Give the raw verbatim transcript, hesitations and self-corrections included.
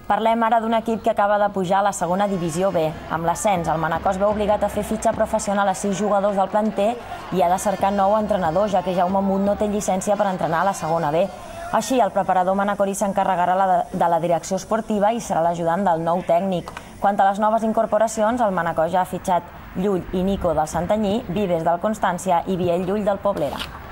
Parlem ara d'un equip que acaba de pujar a la segona divisió B. Amb l'ascens, el Manacor es veu obligat a fer fitxa professional a sis jugadors del planter i ha de cercar nou entrenador, ja que Jaume Mut no té llicència per entrenar a la segona B. Així, el preparador manacorí s'encarregarà de la direcció esportiva i serà l'ajudant del nou tècnic. Quant a les noves incorporacions, el Manacor ja ha fitxat Llull i Nico del Santanyí, Vives del Constància i Biel Llull del Poblera.